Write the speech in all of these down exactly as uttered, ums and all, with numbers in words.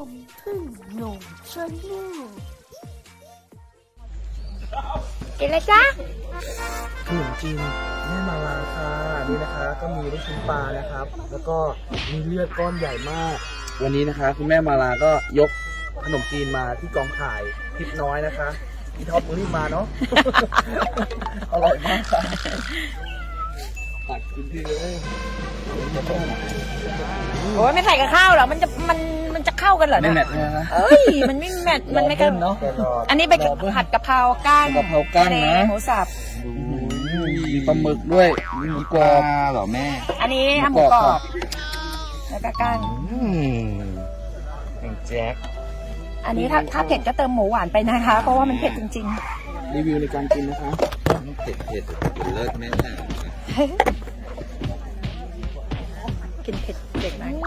梦พึ่งหนุ่มชนลูกกินเลยจ้าขนมจีนแม่มาลาค่ะนี่นะคะก็มีลูกชิ้นปลานะครับแล้วก็มีเลือดก้อนใหญ่มากวันนี้นะคะคุณแม่มาลาก็ยกขนมจีนมาที่กองถ่ายทิพน้อยนะคะพี่ท็อปมือรีบมาเนาะ อร่อยมากค่ะตักกินทีเลยโอ้ยไม่ใส่กับข้าวเหรอมันจะมันมันจะเข้ากันเหรอเนี่ยไม่แมทนะเอ้ยมันไม่แมทมันไม่กันเนาะอันนี้ไปผัดกะเพราก้านกะเพราก้านนะหมูสับมีปลาหมึกด้วยมีหมูกรอบเหรอแม่อันนี้หมูกรอบแล้วก็ก้านแจ็คอันนี้ถ้าถ้าเผ็ดก็เติมหมูหวานไปนะคะเพราะว่ามันเผ็ดจริงๆรีวิวในการกินนะคะเผ็ดเผ็ดเลิศแม่กินเผ็ดเด็ดมาก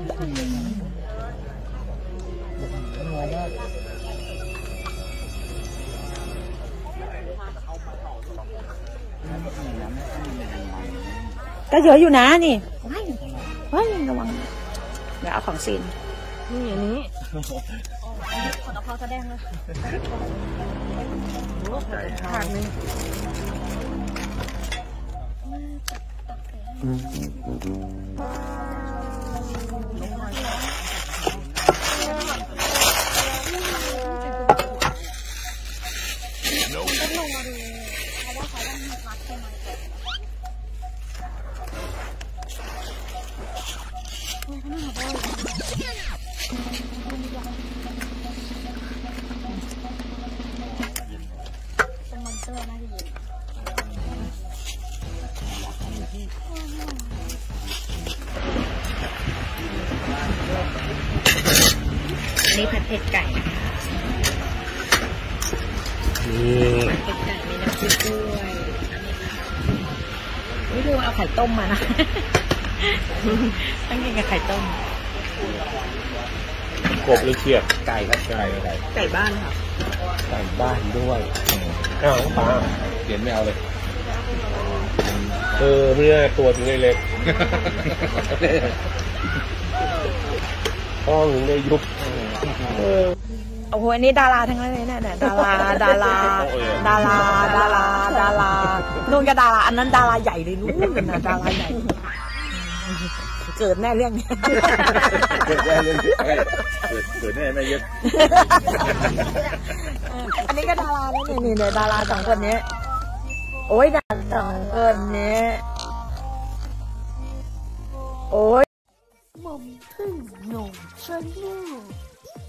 ก็เยอะอยู่นะนี่ว้ายว้ายระวังเดี๋ยวเอาของซีนนี่อันนี้ขนมเขาแสดงเลยขาดนึงนี่ผัดเผ็ดไก่นี่ผัดเผ็ดไก่มีน้ำพริกด้วยนี่ดูเอาไข่ต้มมานะต้องกินกับไข่ต้มกบหรือเขียดไก่ครับไก่ไก่ไก่บ้านค่ะไก่บ้านด้วยอ้าวป้าเขียนไม่เอาเลยเออเมื่อตัวถึงได้เล็กห้องถึงได้ยุบโอ้โหอันนี้ดาราทั้งนั้นเลยเนี่ยดาราดาราดาราดาราดารานู่นก็ดาราอันนั้นดาราใหญ่เลยนู่นนะดาราใหญ่เกิดแน่เรื่องนี้เกิดแน่เรื่องนี้เกิดเกิดแน่แม่เยอะอันนี้ก็ดาราแล้วนี่นี่เนี่ยดาราสองคนนี้โอ้ยดาราสองคนนี้โอ้ยมงพึ่งหนุ่มชนลูก